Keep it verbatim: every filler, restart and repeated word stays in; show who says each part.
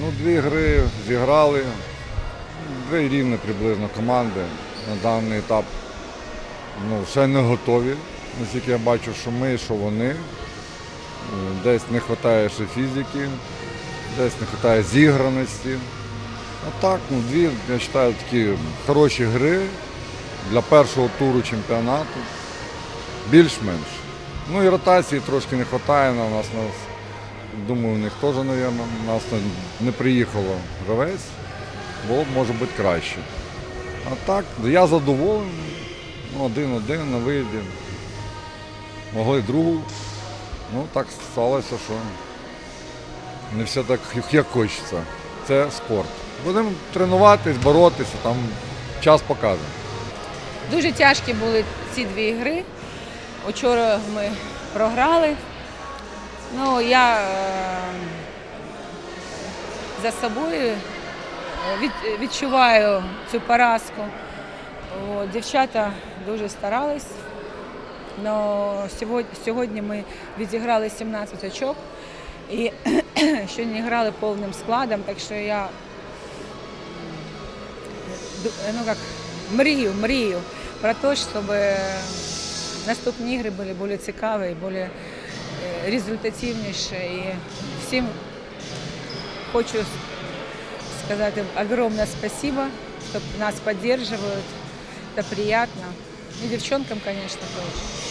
Speaker 1: Ну, дві гри зіграли, дві рівні приблизно команди. На даний етап ну, ще не готові. Наскільки я бачу, що ми, що вони. Десь не вистачає ще фізики, десь не вистачає зіграності. А так, ну, дві, я вважаю, такі хороші гри для першого туру чемпіонату. Більш-менш. Ну і ротації трошки не вистачає на нас. нас думаю, у них теж, мабуть, у нас не приїхало гравець, було б, може бути, краще. А так, я задоволений. Ну, один-один на виїзді. Могли другу. Ну, так сталося, що не все так, як хочеться. Це спорт. Будемо тренуватись, боротися, там час покаже.
Speaker 2: Дуже тяжкі були ці дві гри. Вчора ми програли. Ну, я е, за собою від, відчуваю цю поразку. О, дівчата дуже старались. Но сьогодні, сьогодні ми відіграли сімнадцять очок і ще не грали повним складом, так що я ну, як, мрію, мрію про те, щоб наступні ігри були більш цікаві, більш результативніші. І всім хочу сказати огромне спасибо, що нас підтримують, це приємно. І дівчонкам, звісно, теж.